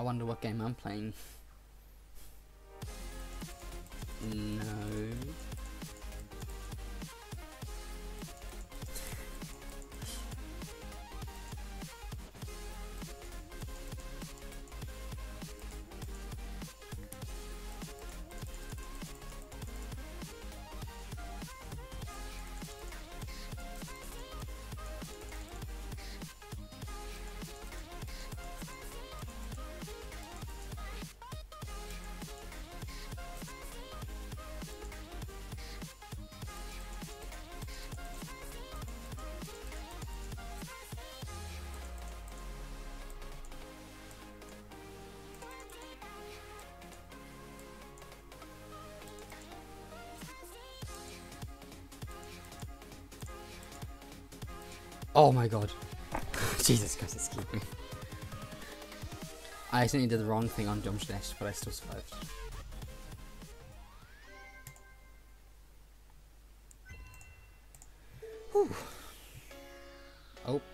wonder what game I'm playing. No. Oh my god. Jesus Christ, it's keeping me. I accidentally did the wrong thing on jump dash, but I still survived. Whew. Oh.